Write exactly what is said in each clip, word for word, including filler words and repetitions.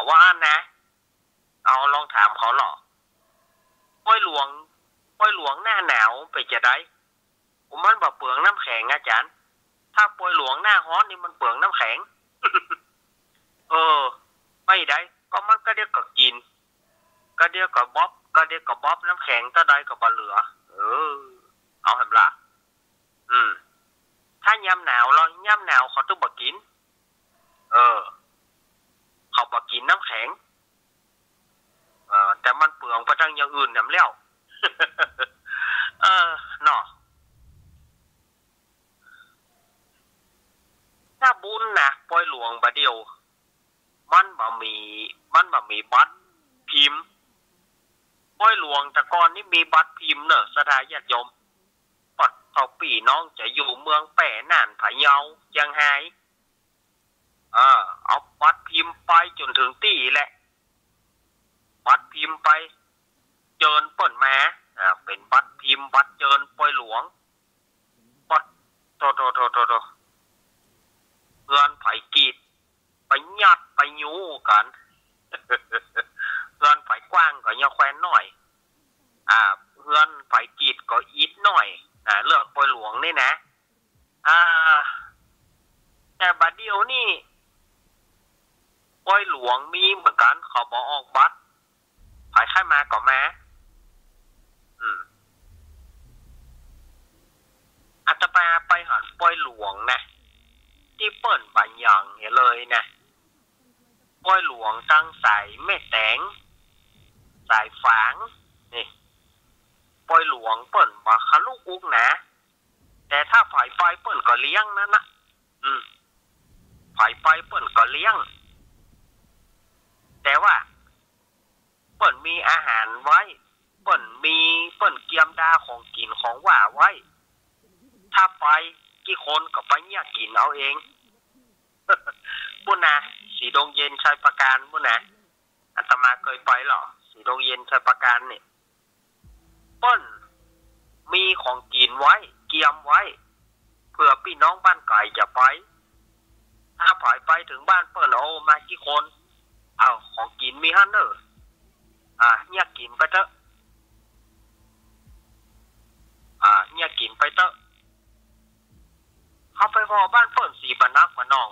ว่านะเอาลองถามเขาหรอป้อยหลวงป้อยหลวงหน้าหนาวไปจะได้ผมมันแบบเปลืองน้ำแข็งอาจารย์ถ้าป้อยหลวงหน้าฮ้อนนี่มันเปลืองน้ำแข็ง เออไม่ได้ก็มันก็เดียวกับกินก็เดียวกับบ๊อบก็เดียวกับบ๊อบน้ำแข็งก็ได้กับบะเหลือเออเอาเห็นล่ะอืมถ้ายามหนาวเรายามหนาวเขาต้องบกินเออเขาบกินน้ำแข็งเออแต่มันเปลืองไปทั้งอย่างอื่นน้ำเลี้ยว เออเนาะถ้าบุญนะปอยหลวงบะเดียวมันบ่มีมันบ่มีบัตรพิมพ์ปอยหลวงแต่ก่อนนี่มีบัตรพิมพ์เนอะสถาญาติโยมปัดเขาปีน้องจะอยู่เมืองแป่น่านพะเยายังไงเออเอาบัตรพิมพ์ไปจนถึงตีแหละบัตรพิมพ์ไปเจิญเปิ่นมาอ่าเป็นบัตรพิมพ์บัตรเจิญปอยหลวงบัตรโตโตโตโตโตเพื่อนไผ่กีดไปยัดไปยูกัน เพื่อนไผ่กว้างก็ยังแควนหน่อยอ่าเพื่อนไผ่กีดก็อีดหน่อยอ่าเรื่องปอยหลวงนี่นะอ่าแต่บัดเดียวนี่ปอยหลวงมีเหมือนกันเขาบอกออกบัตรไผ่ค่ายมาก็มาอืมอาตมาไปหันปอยหลวงนะที่เปิ่นบานยังเนี่ยเลยนะปอยหลวงตั้งสายแม่แตงสายฝางนี่ปอยหลวงเปิ่นบาคาลูกอุกนะแต่ถ้าฝ่ายไปเปิ่นก็เลี้ยงนั่นนะอืมฝ่ายไปเปิ่นก็เลี้ยงแต่ว่าเปิ่นมีอาหารไว้เปิ่นมีเปิ่นเกียมดาของกินของว่าไว้ถ้าไปกี่คนก็ไปเนี่ยกินเอาเอง บุญนะสีดงเย็นชัยประการบุญนะอาตมาเคยไปหรอสีดงเย็นชัยประการเนี่ยเปิ้นมีของกินไว้เกียมไว้เพื่อพี่น้องบ้านไก่จะไปถ้าผ่ายไปถึงบ้านเปิ้นโอ้มากี่คนเอาของกินมีฮั่นเนออ่าเนี่ยกินไปเถอะอ่าเนี่ยกินไปเถอะเขาไปพอบ้านเปิ้นสีบรรนักมาน้อง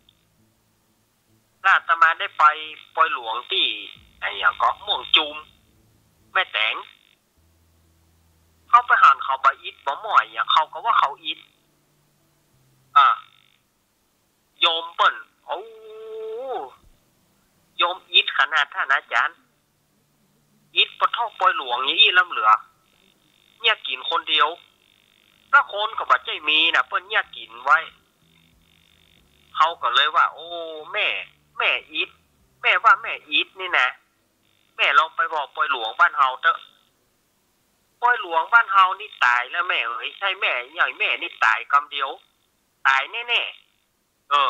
น่าจะมาได้ไปปอยหลวงที่ไอ้อย่างก็ม่วงจุมแม่แตงเขาไปหันเขาไปอิดบ่หม่อยอย่างเขาก็ว่าเขาอิดอ่าโยมเปิ้นโอ้โยมอิดขนาดท่านอาจารย์อิดปะท่อปอยหลวงอย่างนี้ล้ำเหลือเนี่ยกินคนเดียวถ้าคนก็บัดใจมีนะเปิ้นเนี่ยกินไว้เขาก็เลยว่าโอ้แม่แม่อีทแม่ว่าแม่อีทนี่นะแม่ลองไปบอกปอยหลวงบ้านเฮาเถอะปอยหลวงบ้านเฮานี่ตายแล้วแม่เอ้ยใช่แม่ใหญ่แม่นี่ตายคำเดียวตายแน่ๆเออ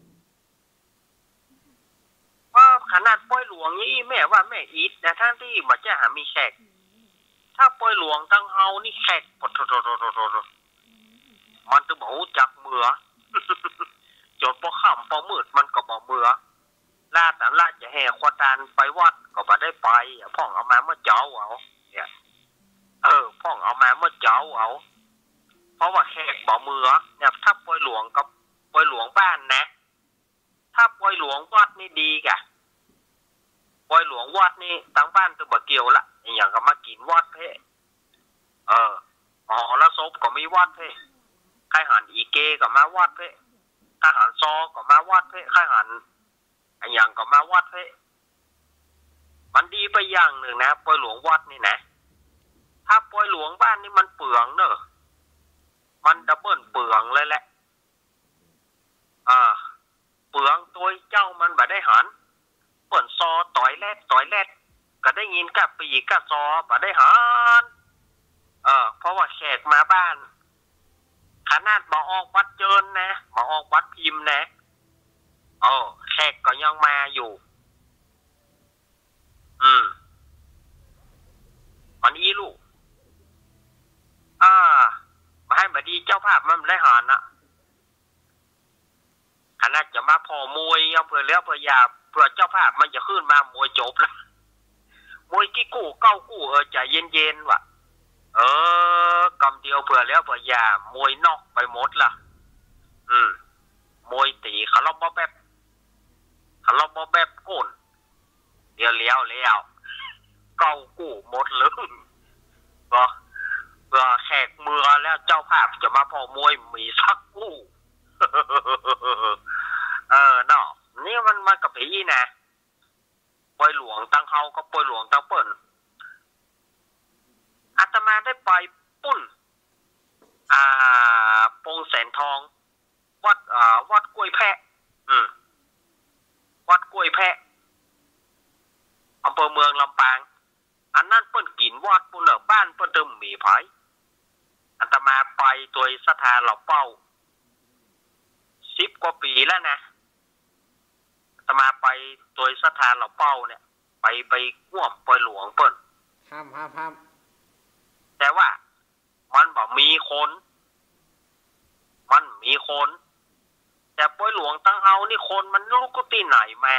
ว่าขนาดปอยหลวงนี่แม่ว่าแม่อีทนะท่านที่มาจะหามีแขกถ้าปอยหลวงตั้งเฮานี่แขกปดมันจะบอกจักเมือ จดบ่ค่ำบ่มืดมันก็บ่เบื่อลาแต่ละจะแห่ควตานไปวัดก็บ่ได้ไปพ่องเอามาเมื่อเจ้าเอาเนี่ยเออพ่องเอามาเมื่อเจ้าเอาเพราะว่าแขกบ่เมือเนี่ยถ้าปอยหลวงกับปอยหลวงบ้านนะถ้าปอยหลวงวัดนี่ดีกะปอยหลวงวัดนี่ตั้งบ้านตัวบ่เกี่ยวละอย่างก็มากินวัดเพ่เอออ๋อแล้วศพก็มีวัดเพ่ใครหันอีเกก็มาวัดเพ่ทหารซอก็มาวัดเพ่ข้าหันอันอย่างก็มาวัดเพ่มันดีไปอย่างหนึ่งนะปอยหลวงวัดนี่นะถ้าปอยหลวงบ้านนี่มันเปลืองเนอะมันดับเบิลเปลืองเลยแหละอ่าเปลืองตัวเจ้ามันบ่ได้หันเปิ่นซอต่อยแรดต่อยแรดก็ได้ยินกับปีกับซอบ่ได้หันเออเพราะว่าแขกมาบ้านขนาดมาออกวัดเจิญนะมาออกวัดพิมพ์นะเออแขกก็ยังมาอยู่อืมอันนี้ลูกอ่ามาให้บดีเจ้าภาพมันได้หานอะขนาดจะมาพอมวยยังเพื่อเลี้ยวเพื่อยาพื่อเจ้าภาพมันจะขึ้นมามวยจบแล้วมวยกี่กู้เก้ากู้เออใจเย็นๆว่ะเออกำเดียวเผื่อแล้วเผื่อยามวยนอกไปหมดล่ะอืมมวยตีเขาล็อกบ่แบบเขาล็อกบ่แบบก้นเดี๋ยวเลี้ยวแล้วเก้ากู้หมดเลยก็เผื่อแขกเมือแล้วเจ้าภาพจะมาพอมวยมีสักกู้เออเนาะนี่มันมากับผีนะปอยหลวงตั้งเฮาก็ปอยหลวงตั้งเปิ้นอาตมาได้ไปปุ้นอ่าปงแสนทองวัดอ่าวัดกล้วยแพะอืมวัดกล้วยแพะอำเภอเมืองลำปางอันนั้นเปิ้นกินวัดปุ้นเนอบ้านเปิ้นเติมมีไผอาตมาไปโดยศรัทธาเหล่าเป้าสิบกว่าปีแล้วนะอาตมาไปโดยศรัทธาเหล่าเป้าเนี่ยไปไปง่วมปอยหลวงเปิ้นห้ามห้ามห้ามแต่ว่ามันบอกมีคนมันมีคนแต่ปอยหลวงตั้งเฮานี่คนมันลูกที่ไหนมา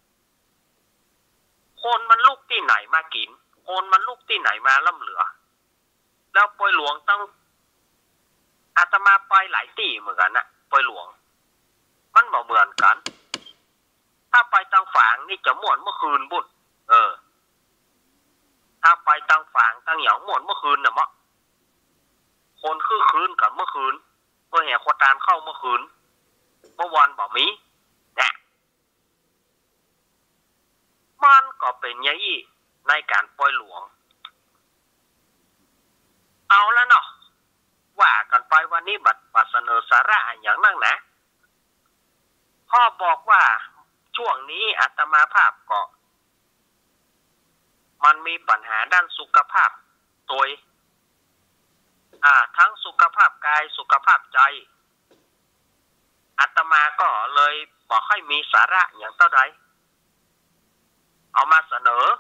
คนมันลูกที่ไหนมากินคนมันลูกที่ไหนมาล่ำเหลือแล้วปอยหลวงตั้งอาตมาไปหลายที่เหมือนกันนะปอยหลวงมันบอกเหมือนกันถ้าไปตังฝางนี่จะม่วนเมื่อคืนบุญเออถ้าไปตังฝางตังเหยาม่วนเมื่อคืนน่ะมะคนคือคืนกับเมื่อคืนเมื่อแห่ควตานเข้าเมื่อคืนเมื่อวันบอกมีเนี่ยมันก็เป็นอย่างนี้ในการปล่อยหลวงเอาแล้วเนาะว่ากันไปวันนี้บัดบัดเสนอสาระอย่างนั่งนะพ่อบอกว่าช่วงนี้อาตมาภาพก็มันมีปัญหาด้านสุขภาพโดยอ่าทั้งสุขภาพกายสุขภาพใจอาตมาก็เลยบอกให้มีสาระอย่างเท่าใดเอามาเสนอ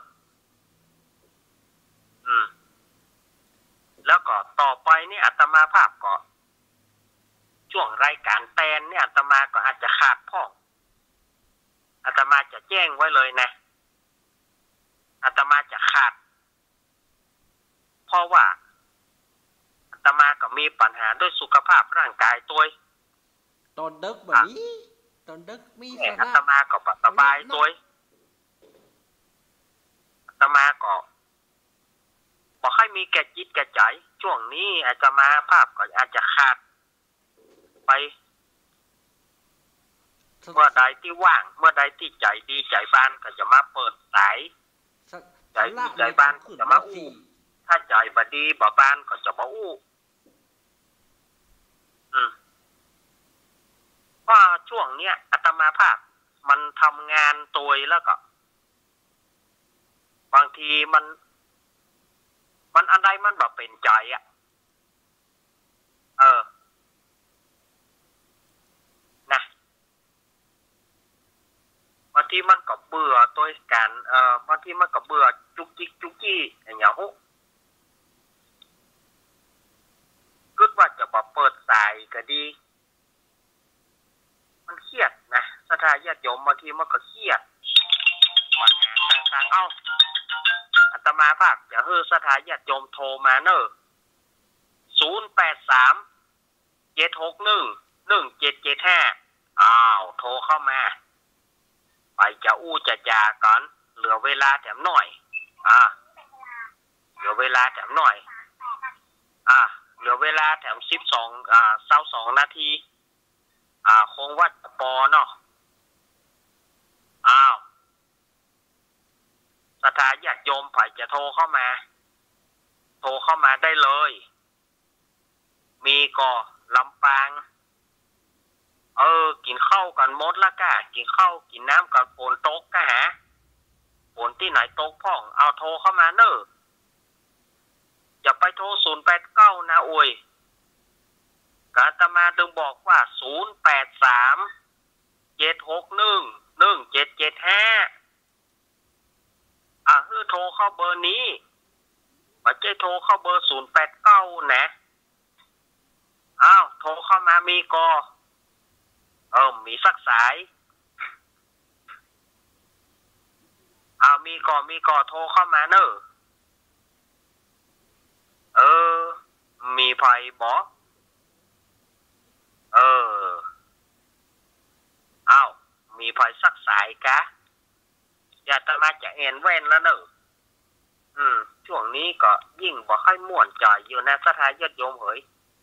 อืมแล้วก็ต่อไปนี่อาตมาภาพก็ช่วงรายการแตนเนี่ยอาตมาก็อาจจะขาดพ่ออาตมาจะแจ้งไว้เลยนะอาตมาจะขาดเพราะว่าอาตมาก็มีปัญหาด้วยสุขภาพร่างกายตัวตอนดึกแบบนี้ตอนดึกมีสาระอาตมาก็สบายตัวอาตมาก็บอกให้มีแก่จิตแก่ใจช่วงนี้อาตมาภาพก็อาจจะขาดไปเมื่อใดที่ว่างเมื่อใดที่ใจดีใจบ้านก็จะมาเปิดสายใจดีใจบ้านจะมาอู้ถ้าใจบดีบ่บ้านก็จะมาอู้อืมว่าช่วงเนี้ยอาตมาภาพมันทำงานตัวแล้วก็บางทีมันมันอันใดมันแบบเป็นใจอ่ะเออนะบางทีมันก็เบื่อตัวการเอ่อบางทีมันก็เบื่อจุกจิกจุกจี้อย่างเงี้ยฮุคิดว่าจะมาเปิดสายก็ดีมันเครียดนะศรัทธาญาติโยมบางทีมันก็เครียดปัญหาต่างๆเอ้าอาตมาภาพจะเฮ้อศรัทธาญาติโยมโทรมาเนอะศูนย์แปดสามเจ็ดหกหนึ่งหนึ่งเจ็ดเจ็ดห้าอ้าวโทรเข้ามาไปจะอู้จะจาก่อนเหลือเวลาแถมหน่อยอ่าเหลือเวลาแถมหน่อยอ่าเหลือเวลาแถมสิบสองอ่าเศร้าสองนาทีอ่าคงวัดปอเนาะอ้าวศรัทธาญาติโยมไผ่จะโทรเข้ามาโทรเข้ามาได้เลยมีก็ลำปางเออกินข้าวกันมดละก้ากินข้าวกินน้ำกันฝนตกกะฮะฝนที่ไหนตกพ่องเอาโทรเข้ามาเนอะอย่าไปโทรศูนย์แปดเก้านะโอ้ยกาตมาดึงบอกว่าศูนย์แปดสามเจ็ดหกหนึ่งหนึ่งเจ็ดเจ็ดห้าอ่ะคือโทรเข้าเบอร์นี้ไม่ใช่โทรเข้าเบอร์ศูนย์แปดเก้านะอ้าวโทรเข้ามามีก็เออมีสักสายมีก่อมีก่อโทรเข้ามาเนอะเออมีไผบอกเอออ้าวมีไผสักสายกะอย่าตมาจะเอ็นเว้นแล้วเนอะอืมช่วงนี้ก็ยิ่งบ่ค่อยม่วนใจอยู่นะสถานญาติโยมเฮ้ย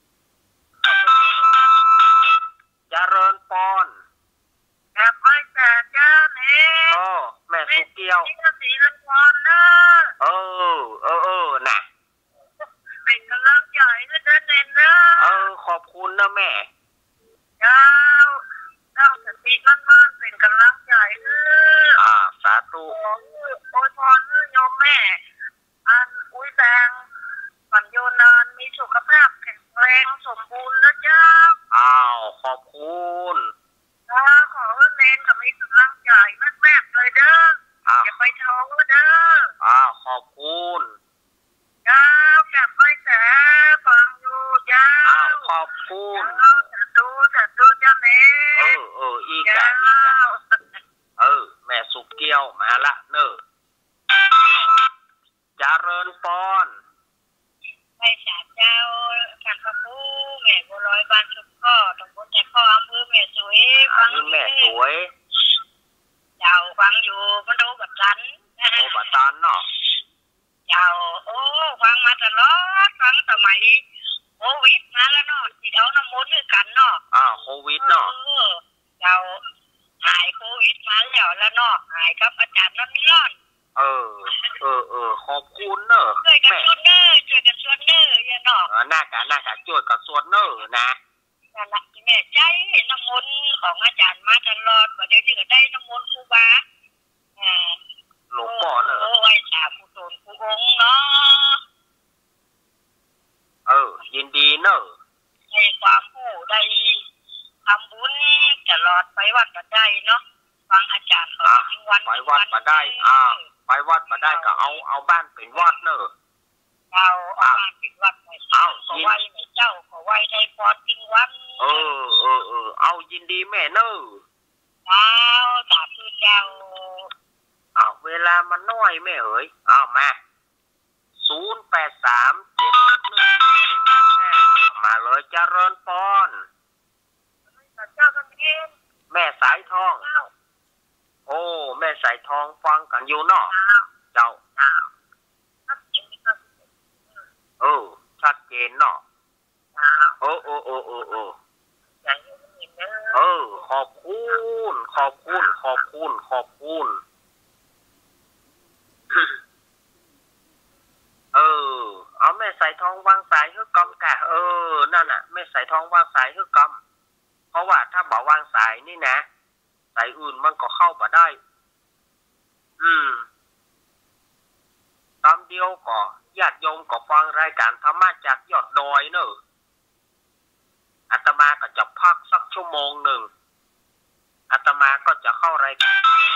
เจริญปอนกลับไปแต่เจ้าเนี่ยโอ้แม่สุเกียวสีละครเนอะเออเออเออน่ะเป็นกำลังใจให้เดินเน้นนะเออขอบคุณนะแม่เจ้าเจ้าสติมั่นมั่นเป็นกำลังใจเนอะอ่าสาธุโอ้ยพรเนอะโยมแม่อันอุ้ยแดงฝันโยนานมีสุขภาพแข็งแรงสมบูรณ์นะเจ้าอ้าวขอบคุณถ้าขอให้เน้นกับมีกำลังใจแม่ๆเลยเด้ออย่าไปท้อเด้ออ้าวขอบคุณเจ้ากลับไปแต่ฟังอยู่เจ้าอ้าวขอบคุณจะดูจะดูเจ้าเน้เออเอออีกะอีกะเออแม่สุกเกี้ยวมาละเนอะเจริญปอนไปสาเจ้าท่านพระครูแม่บัวลอยบ้านชุบข้อตำบลแต่ข้ออำเภอแม่สวยฟังแม่สวยเจ้าฟังอยู่มันดูบัดตันโอ้บัดตันเนาะเจ้าโอ้ฟังมาตลอดฟังสมัยโควิดมาแล้วเนาะที่เอาน้ำมนต์ด้วยกันเนาะอ่าโควิดเนาะเจ้าหายโควิดมาแล้วแล้วเนาะหายกับอาจารย์นั่นนี่ร้อนเออเออเออขอบคุณเนอะช่วยกันส่วนเนอช่วยกันส่วนเนออย่าเนาะหน้ากะหน้ากะช่วยกันส่วนเนอนะนั่นแหละแม่ใจน้ำมนต์ของอาจารย์มาตลอดว่าเดี๋ยวนี้ก็ได้น้ำมนต์ครูบาอ่าหลวงพ่อเนอะโอ้ไอ้สาผู้โตนผู้องค์เนาะเออยินดีเนอะให้ความผู้ได้ทำบุญตลอดไปวัดก็ได้เนาะฟังอาจารย์เขาจริงวันไปวัดมาได้อ่าไปวัดมาได้ก็เอาเอาบ้านเป็นวัดเนอะเอาเอาบ้านเป็นวัดหน่อยเอาขอไว้ในเจ้าขอไว้ได้พรจริงวันเออเออเออเอายินดีแม่เนอะเอาสาธุเจ้าเอาเวลามันน้อยแม่เอ๋ยเอามาศูนย์แปดสามเจ็ดหนึ่งมาเลยเจริญปอนเจ้ากันเองแม่สายทองโอ้แม่สายทองฟังกันอยู่เนาะเจ้าเออชัดเจนเนาะโอ้โอ้โอ้โอ้โอ้เออขอบคุณขอบคุณขอบคุณขอบคุณเออเอาแม่สายทองวางสายฮึกกำกะเออนั่นน่ะแม่สายทองวางสายฮึกกำเพราะว่าถ้าบอกวางสายนี่นะสายอื่นมันก็เข้ามาได้อืมตามเดียวก็ญาติโยมก็ฟังรายการธรรมะจากยอดดอยเนอะอาตมาก็จะพักสักชั่วโมงหนึ่งอาตมาก็จะเข้ารายการ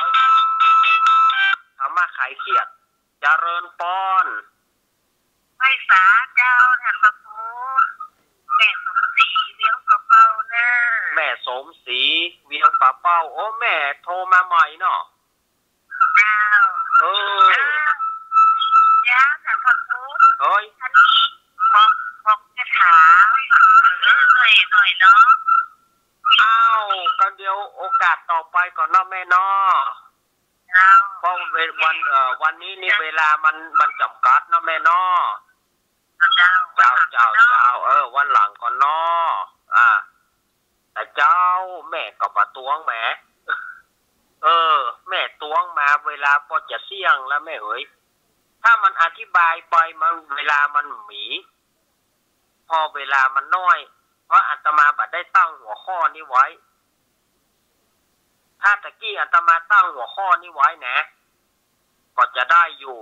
ธรรมะขายเครียดเจริญปอนไม่สาเจ้าท่านพระครูแม่สมศรีเวียงปะเป้าเนอะแม่สมศรีเวียงปะเป้าโอ้แม่โทรมาใหม่เนาะเจ้าเออเจ้าท่านพระครูเฮ้ยท่านบอกบอกจะถามเออหน่อยหน่อยเนาะอ้าวก็เดี๋ยวโอกาสต่อไปก่อนเนาะแม่เนาะเพราะวันเอ่อวันนี้นี่เวลามันมันจำกัดเนาะแม่เนาะเจ้าเจ้าเจ้าเจ้าเออวันหลังก่อนเนาะอ่าแต่เจ้าแม่ก็มาตวงแหมเออแม่ตวงมาเวลาพอจะเสี่ยงแล้วแม่เอ๋ยถ้ามันอธิบายไปมันเวลามันหมีพอเวลามันน้อยเพราะอาตมาบัดได้ตั้งหัวข้อนี้ไว้ถ้าตะกี้อาตมาตั้งหัวข้อนี้ไว้นะก็จะได้อยู่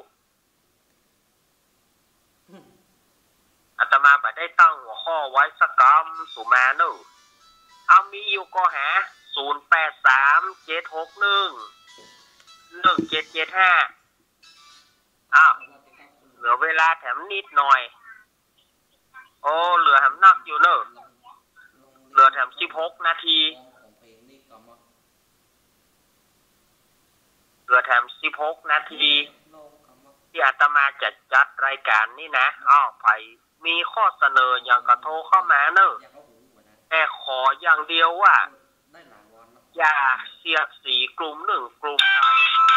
อาตมาบัดได้ตั้งหัวข้อไว้สักกำสุมานุเอามีอยู่ก็หาศูนย์แปดสามเจ็ดหกหนึ่งหนึ่งเจ็ดเจ็ดห้าอ้าวเหลือเวลาแถมนิดหน่อยโอ้เหลือแถมนักอยู่เนอะเหลือแถมสิบหกนาทีเหลือแถมมสิบหกนาทีที่อาตมาจะจัดรายการนี่นะอ้าวไผมีข้อเสนออย่างกระโทรเข้ามาเนอะแต่ขออย่างเดียวว่าอย่าเสียดสีกลุ่มหนึ่งกลุ่มใด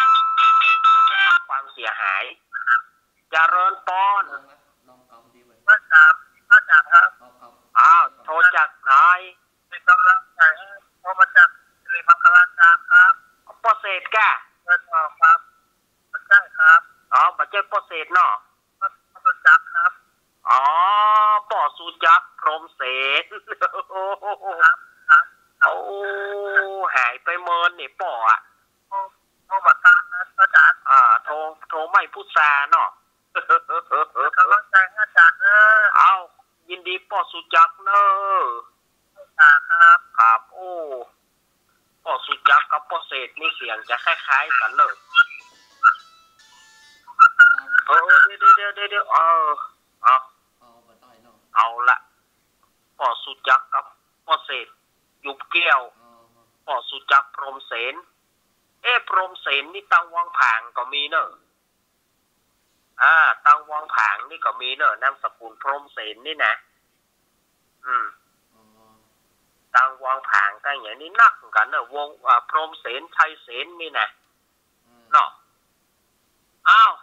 ความเสียหายเจริญปอนว่าสามว่าสามครับอ้าวโทรจากไหนเป็นกำลังใจโทรมาจากสิริมังคลาจารย์ครับโปรเซสกะเงินออกครับใช่ครับอ๋อบัจเจโปรเซสเนาะปอจักครับอ๋อปอสุจักพรหมเสนครับครับโอ้หายไปเมินนี่ปออ่ะโอ้โอ้บัตรการนะอาจารย์อ่าโทรโทรไม่พูดซาเนาะกำลังใจอาจารย์เนอะเอายินดีปอสุจักเนอะครับครับโอ้ปอสุจักกับปอเศษนี่เสียงจะคล้ายๆกันเลยเออเดี๋ยวเดี๋ยวเดี๋ยวเดี๋ยวเออเอาเอาละปอสุจักกับปอเศษยุบแก้วปอสุจักพรหมเสนเอ๊ะพรหมเสนนี่ตังวังผางก็มีเนอะอ่าตังวังผางนี่ก็มีเนอะนามสกุลพรหมเสนนี่นะอืมตังวังผางตั้งอย่างนี้นักกันเนอะวงอ่าพรหมเสนชัยเสนนี่นะเนาะอ้าว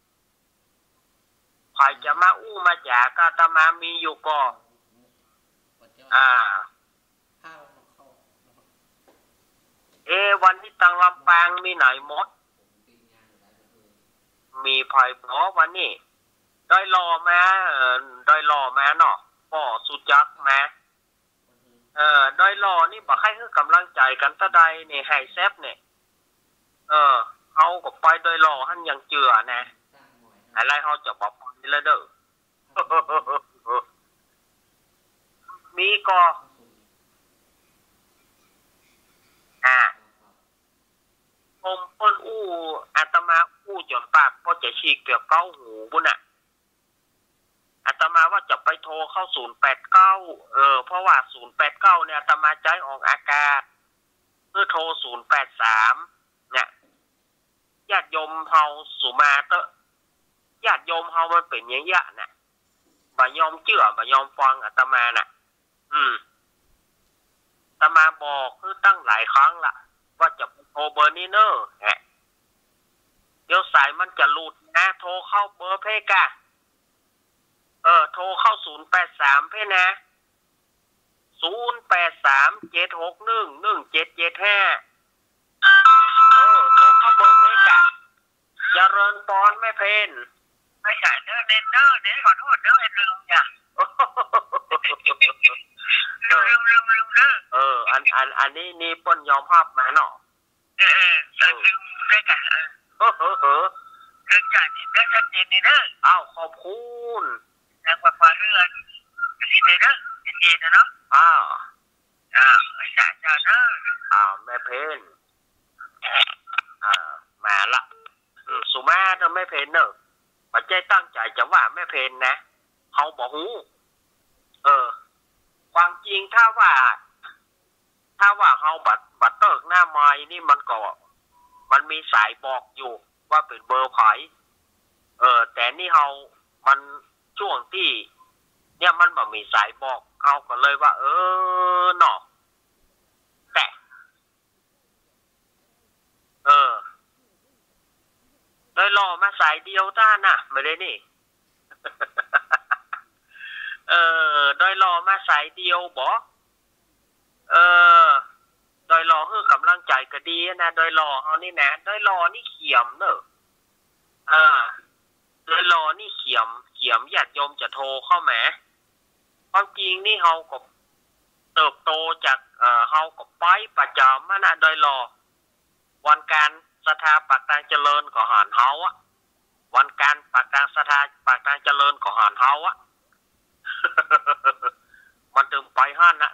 ใครจะมาอู้มาจากก็ตมามีอยู่ก็อ่าเอวันนี้ตังลำปางมีไหนหมดมีไผ่บอวันนี้ได้รอมาได้รอมาเนาะป่อสุจักมาเออได้รอนี่บอกให้คือกำลังใจกันตะใดนี่ให้แซบเนี่ยเออเขาก็ไปได้รอหันยังเจือนะอะไรเขาจะบอกนี่ละเด้อมีก็อ่าผมเปิ้นอู้อาตมาอู้จนปากพอจะฉีกเกี่ยวเก้าหูบุญอ่ะอาตมาว่าจะไปโทรเข้าศูนย์แปดเก้าเออเพราะว่าศูนย์แปดเก้าเนี่ยอาตมาใจออกอากาศเพื่อโทรศูนย์แปดสามเนี่ยญาติโยมเฮาสุมาเตอะญาติโยมเฮามันเป็นอย่างยะน่ะบ่ยอมเชื่อบ่ยอมฟังอาตมาน่ะอืมอาตมาบอกคือตั้งหลายครั้งละว่าจะโทรเบอร์นี้เนอะฮะเดี๋ยวสายมันจะหลุดนะโทรเข้าเบอร์เพกะเออโทรเข้าศูนย์แปดสามเพนะศูนย์แปดสามเจ็ดหกหนึ่งหนึ่งเจ็ดเจ็ดห้าเออโทรเข้าเบอร์เพกะเจริญปอนไม่เพนไม่ใช่เด้อเน้นเด้อเน้นขอโทษเด้อเอ็นลืมจ้ะลืมลืมลืมลืมเด้อเอออันอันอันนี้นี่ป้นยอมภาพมาเนาะเออเออลืมได้จ้ะเออเออเออเรื่องจ่ายนี่ได้ชัดเจนนี่เด้ออ้าวขอบคุณแล้วกว่าเรื่องนี่เลยเด้อเย็นๆนะเนาะอ้าวอ้าวไม่ใช่จ้ะเด้ออ้าวแม่เพนอ่ามาละสุมาเธอไม่เพนเนอะปัจจัยตั้งใจจะว่าแม่เพนนะเขาบอกหูเออความจริงถ้าว่าถ้าว่าเขาบัตรบัตรเติกหน้าไม้นี่มันก็มันมีสายบอกอยู่ว่าเป็นเบอร์ไผ่เออแต่นี่เขามันช่วงที่เนี่ยมันแบบมีสายบอกเขาก็เลยว่าเออเนาะแต่เออได้รอมาสายเดียวต้าน่ะไม่ได้นี่ เออได้รอมาสายเดียวบอเออได้รอเพื่อกำลังใจก็ดีนะได้รอเขานี่นะได้รอนี่เขียมเนอะอ่าได้รอนี่เขียมเขียมญาติโยมจะโทรเข้ามาความจริงนี่เขาก็เติบโตจากเออเขาก็ไปประจำมานะได้รอวันการสถาปักตางเจริญก็หานเฮาอะวันการปักตางสถาปักตางเจริญก็หานเฮาอะ มันถึงไปห้านนะ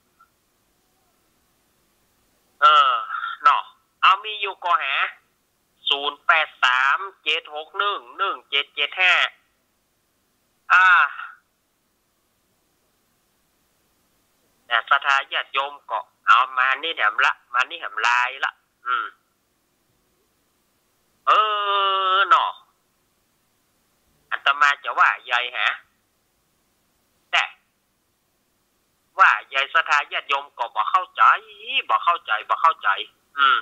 เออเนาะเอามีอยู่ก็แหศูนย์แปดสามเจ็ดหกหนึ่งหนึ่งเจ็ดเจ็ดห้าอ่าแต่สถาญาติโยมก็เอามานี่แหมละมานี่แหมลายละอืมใหญ่ฮะแต่ว่ายายศรัทธาญาติโยมก็บ่เข้าใจบ่เข้าใจบ่เข้าใจอืม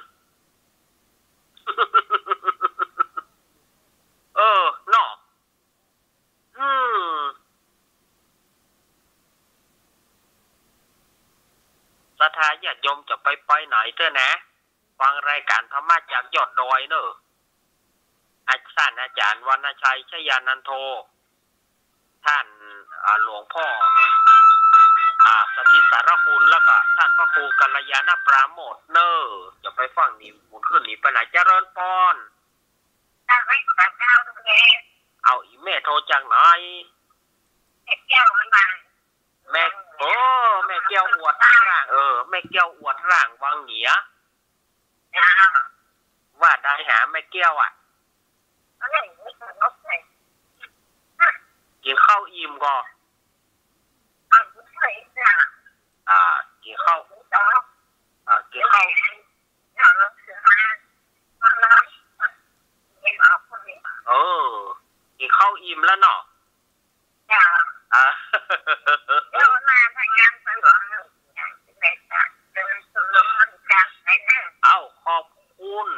เออเนาะอืมศรัทธาญาติโยมจะไปไปไหนเถอะนะฟังรายการธรรมะจากยอดดอยเนอะอาจารย์อาจารย์วรรณชัยชยานันโทท่านหลวงพ่ออ่าสถิตสารคุณแล้วก็ท่านพระครูกัลยาณปราโมทเนอจะไปฟังนี่หมุนขึ้นนี่ไปไหนเจริญพรเอาอีแม่โทรจากไหนแม่โอ้แม่เกี้ยวอวดร่างเออแม่เกี้ยวอวดร่างวังเหนียว่าได้หาแม่เกี้ยวอ่ะกินข้าวอิ่มก่อนอ่ากินข้าวอ่ากินข้าวเออกินข้าวอิ่มแล้วเนาะอ่าเอาขอบคุณ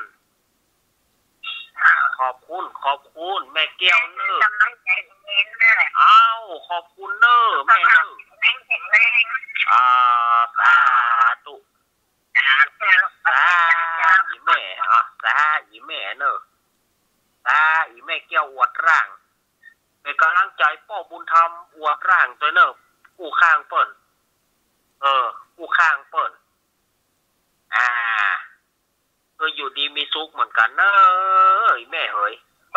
ขอบคุณขอบคุณแม่แก้วเนอเอาขอบคุณเนอแม่เนออ่าสาธุสาอีแม่อ่ะสาอีแม่เนอสาอีแม่แก้วอวดร่างเป็นกำลังใจป้อบุญธรรมอวดร่างตัวเนอผู้ข้างเปิ่นเออผู้ข้างเปิ่นอ่าเอออยู่ดีมีสุขเหมือนกันเนอะแม่เฮ้ย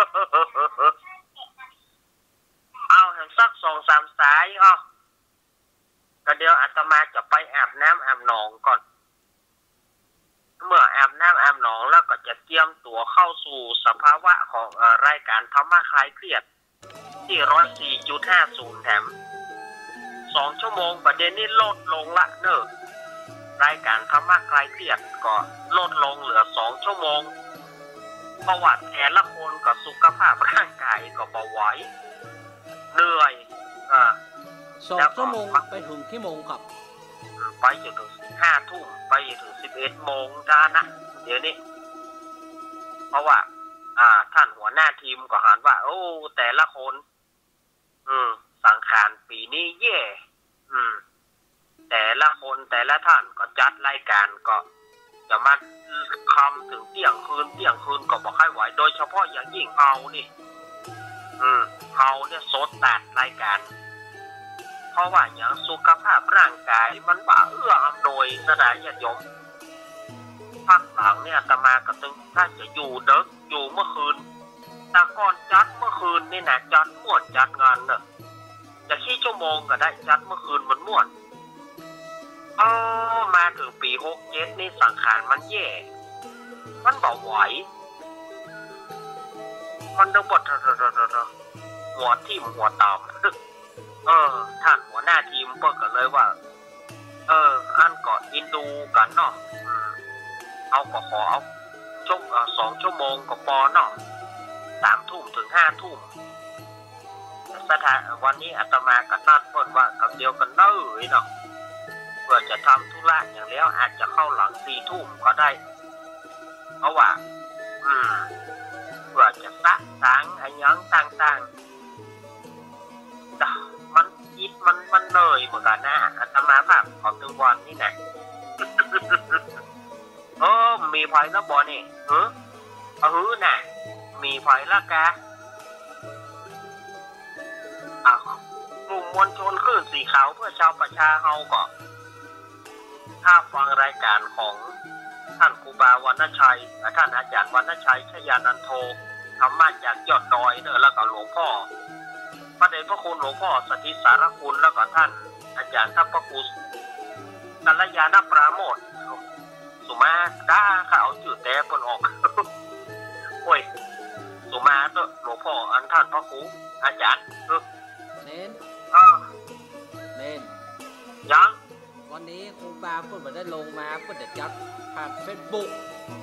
เอาแห่งสักสองสามสายอ่ะก็เดี๋ยวอาตมาจะไปอาบน้ำอาบหนองก่อนเมื่ออาบน้ำอาบหนองแล้วก็จะเตรียมตัวเข้าสู่สภาวะของรายการธรรมะคลายเครียดที่ร้อยสี่จุดห้าศูนย์แถมสองชั่วโมงประเด็นนี้ลดลงละเนอะรายการธรรมะคลายเครียดก็ลดลงเหลือสองชั่วโมงประวัติแต่ละคนกับสุขภาพร่างกายก็เบาไหวเหนื่อยอ่าสองชั่วโมงไปถึงที่โมงครับไปจนถึงห้าทุ่มไปถึงสิบเอ็ดโมงจ้านะเดี๋ยวนี้เพราะว่าอ่าท่านหัวหน้าทีมก็หันว่าโอ้แต่ละคนอืมสังขารปีนี้แย่อืมแต่ละคนแต่ละท่านก็จัดรายการก็จะมาคำถึงเที่ยงคืนเที่ยงคืนก็บอกให้ไหวโดยเฉพาะอย่างยิ่งเฮานี่อืมเฮาเนี่ยโซดตัดรายการเพราะว่าอย่างสุขภาพร่างกายมันบ่าเอื้ออำนวยสดายญาติโยมพักหลังเนี่ยอาตมาก็ตึงถ้าจะอยู่เด็กอยู่เมื่อคืนแต่ก่อนจัดเมื่อคืนนี่นะจัดม่วนจัดงานเนอะจะขี้ชั่วโมงก็ได้จัดเมื่อคืนมันม่วนเออมาถึงปีหกเจ็ดนี่สังขารมันแย่มันเบาไหวมันเดือบดหัวทิ่มหัวตามเออท่านหัวหน้าทีมเปิดกันเลยว่าเอออันก่อนอินดูกันเนาะเอาก็ขอเอาชั่วสองชั่วโมงก็พอเนาะสามทุ่มถึงห้าทุ่มสถานวันนี้อาตมากับนัดเปิดว่ากับเดียวกันเนยเนาะเพื่อจะทำธุระอย่างแล้วอาจจะเข้าหลังสี่ทุ่มก็ได้เพราะว่าอืมเพื่อจะสะสางไอ้ยังต่างๆมันยิดมันมันเหนื่อยเหมือนกันนะอาตมาภาพของทุกวันนี่นะเออมีไฟแล้วบอนี่เออเออน่ะมีไฟแล้วกะอ่ะกลุ่มมวลชนคลื่นสีขาวเพื่อชาวประชาเฮาก็ถ้าฟังรายการของท่านครูบาวรรณชัยและท่านอาจารย์วรรณชัยชยานันโทธรรมะจากยอดดอยเนอะแล้วก็หลวงพ่อพระเดชพระคุณหลวงพ่อสถิตสารคุณแล้วก็ท่านอาจารย์ทัพพระครูกัลยาณปราโมทสุมาด้าเขาเอาจืดแต่ปนออกโอ้ยสุมาเตอะหลวงพ่ออันท่านพระครูอาจารย์เออเน้นเออเน้นยังวันนี้ครูบาพูดมาได้ลงมาพูดจะจัดผ่านเฟซบุ๊ก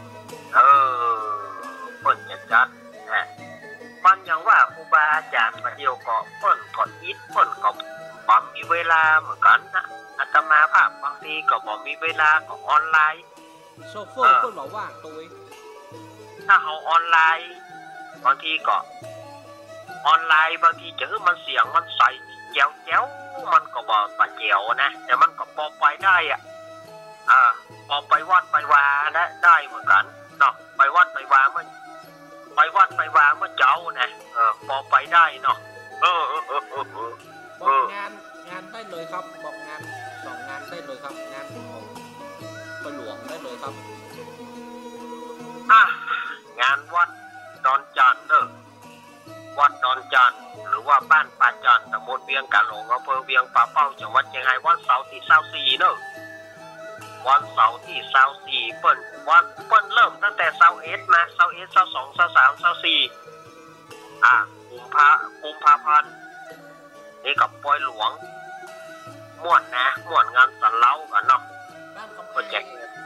เออพูดจะจัดฮะมันยังว่าครูบาอาจารย์ประเดียวก็เปิ้นก็อิดเปิ้นก็บ่มีเวลาเหมือนกันนะอาตมาภาพบางทีก็บ่มีเวลาก็ออนไลน์โซเฟอร์เปิ้นบอกว่าตัวถ้าเฮาออนไลน์บางทีก็ออนไลน์บางทีจะคือมันเสียงมันใสแจ๋วแจ๋วมันก็บ่ปะแจ๋วนะแต่มันก็พอไปได้อ่ะอ่าพอไปวัดไปวาได้ได้เหมือนกันเนาะไปวัดไปวามันไปวัดไปวาเมื่อเจ้านะเออพอไปได้เนาะเออเออเออเออเออบอกงานงานได้เลยครับบอกงานสองงานได้เลยครับงานของไปหลวงได้เลยครับอ่ะงานวัดดอนจันทร์เด้อวัดดอนจันทร์หรือว่าบ้านป่าจันทร์ตำบลเวียงกะหลงอำเภอเวียงป่าเป้าจังหวัดเชียงรายวันเสาร์ที่ยี่สิบสี่เด้อวันเสาร์ที่ยี่สิบสี่เปิ้นวันเปิ้นเริ่มตั้งแต่ยี่สิบเอ็ดมายี่สิบเอ็ด ยี่สิบสอง ยี่สิบสาม ยี่สิบสี่อ่ะกุมภากุมภาพันธ์นี่กับปอยหลวงม่วนนะม่วนงานสันเล้ากันเนาะก็จะ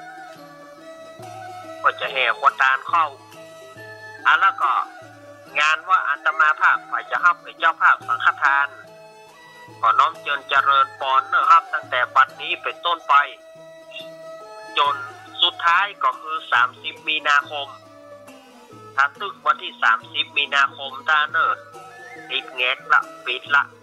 ก็จะแห่ขวดตาลเข้าอ่ะแล้วก็งานว่าอาตมาภาพฝ่ายจะรับเป็นเจ้าภาพสังฆทานขอน้อมเจริญเจริญปอนนะครับตั้งแต่บัดนี้เป็นต้นไปจนสุดท้ายก็คือสามสิบมีนาคมถ้าตึกวันที่สามสิบมีนาคมท่านเนอติดแงกละปิดละ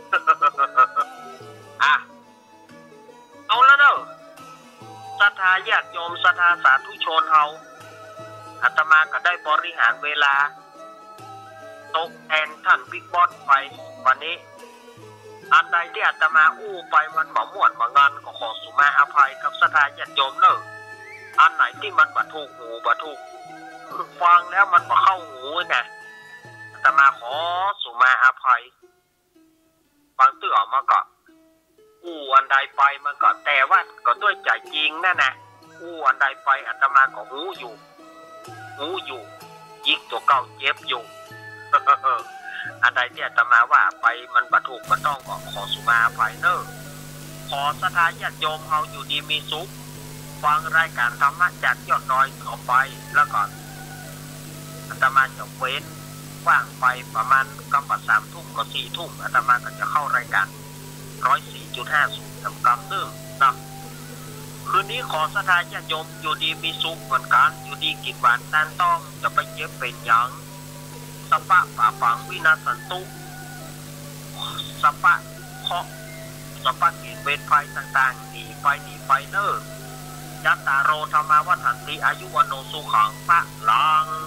อ่ะเอาแล้วเนอะศรัทธาญาติโยมศรัทธาสาธุชนเฮาอาตมาก็ได้บริหารเวลาตกแทนท่านบิ๊กบอสไปวันนี้อันใดที่อาตมาอู้ไปมันบ่ม่วนบ่งานก็ขอสุมาอภัยกับศรัทธาญาติโยมเนอะอันไหนที่มันบ่ถูกหูบ่ถูกฟังแล้วมันบ่เข้าหูนะอาตมาขอสุมาอภัยบางเตื้อมาก็อู้อันใดไปมันก็แต่ว่าก็ด้วยใจจริงนั่นนะอู้อันใดไปอาตมาก็หูอยู่หูอยู่ยิกตัวเก่าเจ็บอยู่อันใดที่อาตมาว่าไปมันบ่ถูกบ่ต้องก็ขอสุมาอภัยเนอะขอศรัทธาญาติโยมเฮาอยู่ดีมีสุขฟังรายการธรรมะจากยอดดอยต่อไปแล้วก็อาตมาจะเว้นว่างไปประมาณกำบัดสามทุ่มกับสี่ทุ่มอาตมาก็จะเข้ารายการร้อยสี่จุดห้าศูนย์จำกำเนื่องนะคืนนี้ขอศรัทธาญาติโยมอยู่ดีมีสุขเหมือนกันอยู่ดีกินหวานตานต้องจะไปเจ็บเป็นหยังสัพพะป่าฝังวินาสันตุสัพพะเคาะสัพพะเกณฑ์เวทภัยต่างๆหนีไปหนีไปเนอยัตตาโรธรรมาวัฏันติอายุวันโนสุขังพระลัง